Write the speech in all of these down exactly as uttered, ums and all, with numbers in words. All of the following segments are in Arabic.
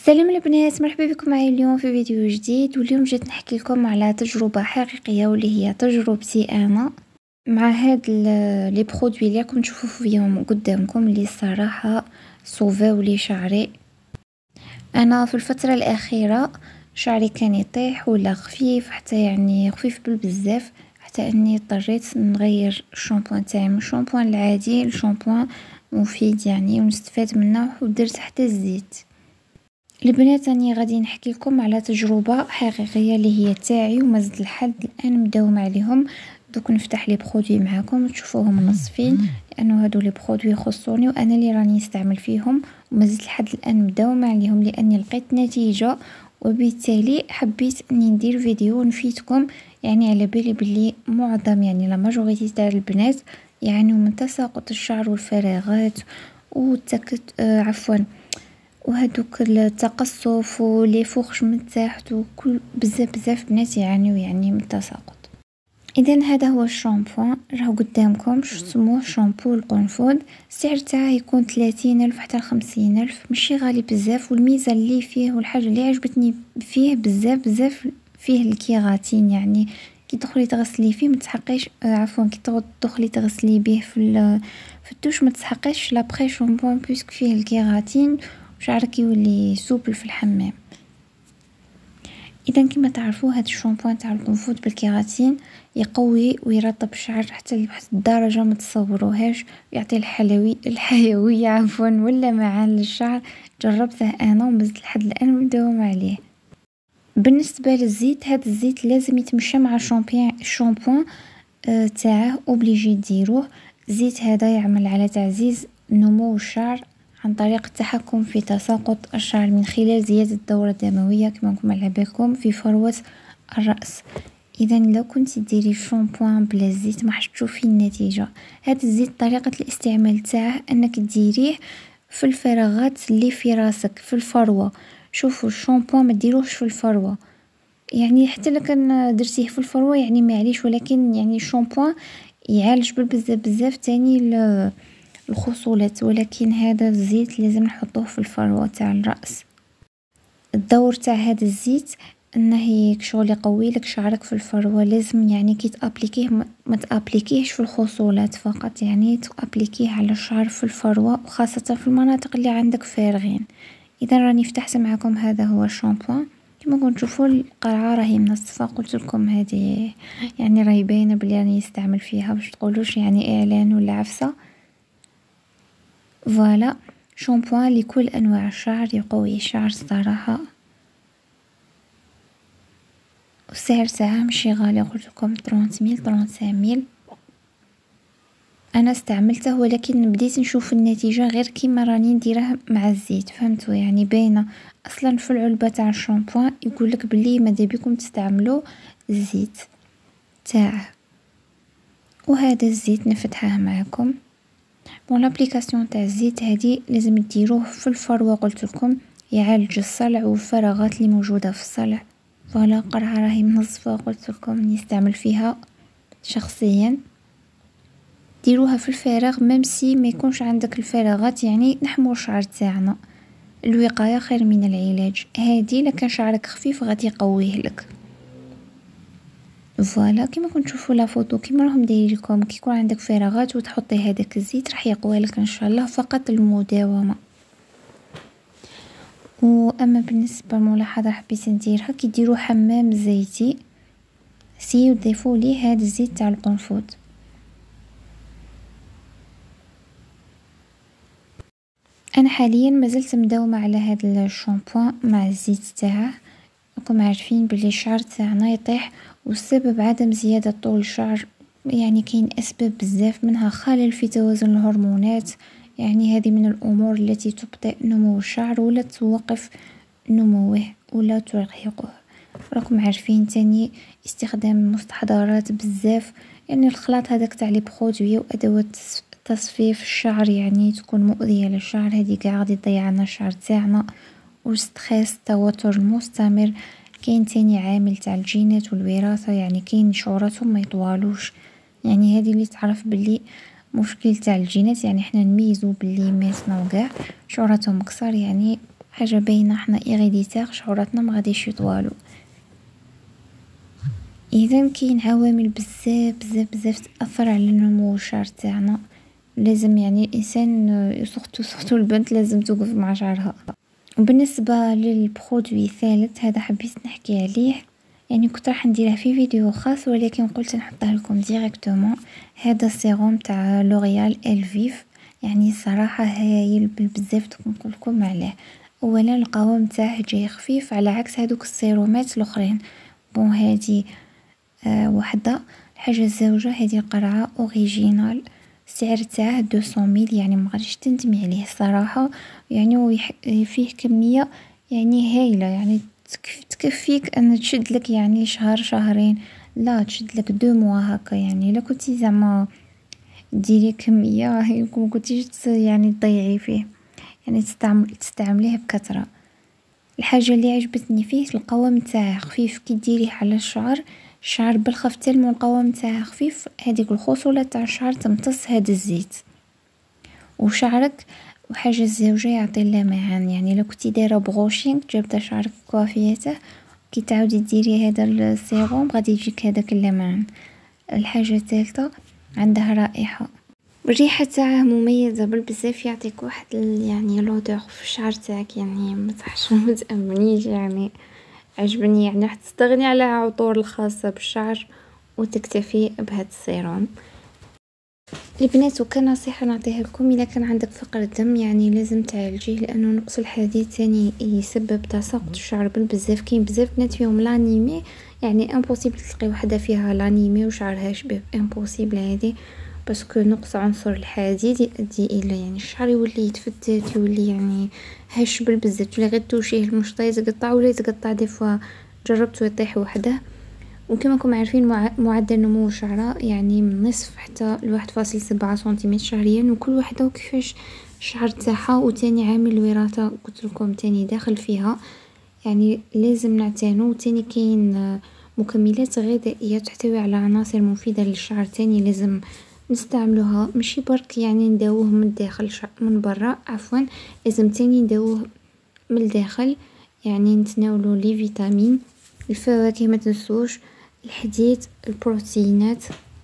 السلام البنات، مرحبا بكم معايا اليوم في فيديو جديد. واليوم جيت نحكي لكم على تجربه حقيقيه واللي هي تجربتي انا مع هاد لي برودوي اللي راكم تشوفوا فيهم قدامكم، اللي الصراحه صوفاو لي شعري. انا في الفتره الاخيره شعري كان يطيح ولا خفيف، حتى يعني خفيف بالبزاف، حتى اني اضطريت نغير الشامبوان تاعي من الشامبوان العادي لشامبوان مفيد يعني ونستفاد منه، ودرت حتى الزيت. البنات راني غادي نحكي لكم على تجربه حقيقيه اللي هي تاعي ومازال لحد الان مداومه عليهم. دوك نفتح لي برودوي معاكم تشوفوهم منصفين، لانه هادو لي برودوي يخصوني وانا اللي راني نستعمل فيهم، ومازال لحد الان مداومه عليهم لاني لقيت نتيجه، وبالتالي حبيت اني ندير فيديو نفيدكم. يعني على بالي بلي معظم يعني لا ماجوريتي تاع البنات يعانوا من تساقط الشعر والفراغات والتكت آه عفوا وهذوك التقصف ولي فوخش من تحت، وكل بزاف بزاف بنات يعانيو يعني من التساقط. اذا هذا هو الشامبو، راه قدامكم سموه شامبو القنفذ. السعر تاعه يكون ثلاثين الف حتى خمسين الف، ماشي غالي بزاف. والميزه اللي فيه والحاجه اللي عجبتني فيه بزاف بزاف فيه الكيراتين، يعني كي تدخلي تغسلي فيه ما تحقيش آه عفوا كي تدخلي تغسلي به في في الدوش ما تحقيش لابري شامبو، بيسك فيه الكيراتين شعرك يولي سوبل في الحمام. اذا كما تعرفوا هذا الشامبو تاع القنفذ بالكيراتين يقوي ويرطب الشعر حتى لواحد الدرجه ما تصوروهاش، يعطي الحلوي الحيويه عفوا ولا معان للشعر. جربته انا ومازال لحد الان مداوم عليه. بالنسبه للزيت، هذا الزيت لازم يتمشى مع الشامبو الشامبو آه تاعه، اوبليجي ديروه. الزيت هذا يعمل على تعزيز نمو الشعر عن طريق التحكم في تساقط الشعر من خلال زيادة الدورة الدموية كما نكون على بالكم في فروة الرأس. اذا لو كنت ديري شامبوان بلا زيت ما حش تشوفي النتيجة. هذا الزيت طريقة الاستعمال تاعه انك ديريه في الفراغات اللي في راسك في الفروة. شوفوا الشامبوان ما ديروهش في الفروة، يعني حتى لو كان درتيه في الفروة يعني معليش، ولكن يعني الشامبوان يعالج بالبزاف بزاف تاني الخصولات، ولكن هذا الزيت لازم نحطوه في الفروة تاع الرأس. الدور تاع هذا الزيت انه شغل يقوي لك شعرك في الفروة. لازم يعني كي تابليكيه ما تابليكيهش في الخصولات فقط، يعني تابليكيه على الشعر في الفروة، وخاصة في المناطق اللي عندك فارغين. اذا راني فتحت معكم هذا هو الشامبو كما كنتم تشوفوا القرعه راهي منصفه. قلت لكم هذه يعني راهي باينه بلي راني نستعمل فيها باش تقولوش يعني اعلان ولا عفسه. فوالا شامبوان لكل انواع الشعر، يقوي الشعر الصراحه. والسعر تاعه ماشي غالي، قلت لكم ثلاثين ميل خمسين ميل. انا استعملته ولكن بديت نشوف النتيجه غير كيما راني نديره مع الزيت، فهمتوا يعني باينه اصلا في العلبه تاع الشامبوان يقول لك بلي ماذا بكم تستعملوا الزيت تاعه. وهذا الزيت نفتحه معكم. بون لابليكاسيون تاع الزيت هذه لازم ديروه في الفروه، قلت لكم يعالج الصلع والفراغات اللي موجوده في الصلع. فوالا قرعه راهي منظفه، قلت لكم نستعمل فيها شخصيا. ديروها في الفراغ ممسي ما يكونش عندك الفراغات، يعني نحمو الشعر تاعنا. الوقايه خير من العلاج. هادي لكان شعرك خفيف غادي يقويه لك. فوالا كما كنتم تشوفوا لا فوتو كيما راهم دايرين لكم، كي يكون عندك فراغات وتحطي هذاك الزيت راح يقوي لك ان شاء الله، فقط المداومه. واما بالنسبه لملاحظه حبيت نديرها، كي ديروا حمام زيتي سيو ضيفوا ليه هذا الزيت تاع القنفذ. انا حاليا مازلت مداومه على هذا الشامبو مع الزيت تاعه. راكم عارفين بلي الشعر تاعنا يطيح، والسبب عدم زياده طول الشعر. يعني كاين اسباب بزاف، منها خلل في توازن الهرمونات، يعني هذه من الامور التي تبطئ نمو الشعر ولا توقف نموه ولا ترهقه. راكم عارفين تاني استخدام مستحضرات بزاف، يعني الخلاط هذاك تاع لي برودوي وادوات تصفيف الشعر يعني تكون مؤذيه للشعر، هذه كاع غادي تضيع لنا الشعر تاعنا. والستريس التوتر المستمر. كاين تاني عامل تاع الجينات والوراثه، يعني كاين شعوراتهم ما يطوالوش، يعني هذه اللي تعرف باللي مشكل تاع الجينات، يعني احنا نميزو باللي ماتنا وكاع شعوراتهم قصار، يعني حاجه باينه حنا ايريديتير، شعوراتنا ما غاديش يطوالو. اذا كاين عوامل بزاف بزاف بزاف تاثر على نمو الشعر تاعنا، لازم يعني الانسان سورتو سورتو البنت لازم توقف مع شعرها. وبالنسبه للبرودوي الثالث هذا حبيت نحكي عليه، يعني كنت راح نديره في فيديو خاص ولكن قلت نحطه لكم ديريكتومون. هذا السيروم تاع لوريال الفيف، يعني صراحه هايل بزاف نقول لكم عليه. اولا القوام تاعه جاي خفيف على عكس هذوك السيرومات الاخرين. بون هذه آه وحده. الحاجه الزوجه هذه قرعه اوريجينال، السعر تاعه مئتين ميل، يعني ما غاديش تندمي عليه الصراحه. يعني فيه كميه يعني هايله، يعني تكفيك ان تشد لك يعني شهر شهرين، لا تشد لك دو موا هكا. يعني لا كنتي زعما ديري كميه ما كنتيش يعني تضيعي فيه، يعني تستعمل تستعمليه بكثره. الحاجه اللي عجبتني فيه القوام تاعه خفيف، كي ديريه على الشعر الشعر بالخف تلمو القوام تاعه خفيف، هذيك الخصوله تاع الشعر تمتص هذا الزيت وشعرك. وحاجه الزوجه يعطي اللمعان، يعني لو كنتي دايره بروشينغ جابته شعرك كوافيته كي تعاودي ديري هذا السيروم غادي يجيك هذاك اللمعان. الحاجه الثالثه عندها رائحه، الريحه تاعه مميزه بزاف، يعطيك واحد يعني لودور في الشعر تاعك، يعني ما صحش ما تامنيش. يعني عجبني، يعني راح تستغني على عطور الخاصه بالشعر وتكتفي بهذا السيروم. البنات وكنصيحه نعطيها لكم، الا كان عندك فقر دم يعني لازم تعالجيه، لانه نقص الحديد ثاني يسبب تساقط الشعر بزاف. كاين بزاف بنات فيهم لانيمي، يعني امبوسيبل تلقي وحده فيها لانيمي وشعرها شباب، امبوسيبل هذه باسكو نقص عنصر الحديد يؤدي الى يعني الشعر يولي يتفتت، يولي يعني هش بزاف، ولا غير توشيه المشطه يتقطع ولا يتقطع. دي فوا جربته يطيح وحده. وكما راكم عارفين معدل نمو الشعر يعني من نصف حتى لواحد فاصل سبعة سنتيمتر شهريا، وكل وحده وكيفاش الشعر تاعها. وتاني عامل الوراثه قلت لكم تاني داخل فيها، يعني لازم نعتنوا. تاني كاين مكملات غذائيه تحتوي على عناصر مفيده للشعر، تاني لازم نستعملوها، ماشي برك يعني نداووه من الداخل من برا عفوا، لازم تاني نداووه من الداخل. يعني نتناولوا لي فيتامين، الفواكه ما تنسوش، الحديد، البروتينات.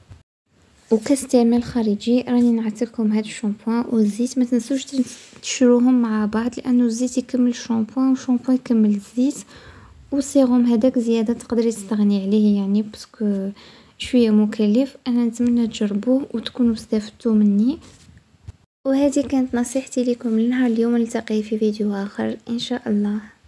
وكاستعمال خارجي راني نعطيكم هاد الشامبوان والزيت، ما تنسوش تشروهم مع بعض، لانه الزيت يكمل الشامبوان والشامبوان يكمل الزيت. والسيروم هذاك زياده تقدري تستغني عليه، يعني باسكو شويه مكلف. انا نتمنى تجربوه وتكونوا استفدتوا مني. وهذه كانت نصيحتي لكم لنهار اليوم، نلتقي في فيديو اخر ان شاء الله.